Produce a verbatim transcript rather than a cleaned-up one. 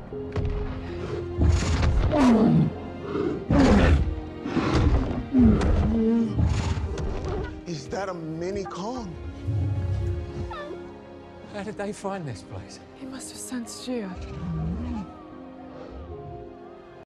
Is that a mini Kong? How did they find this place? He must have sensed you.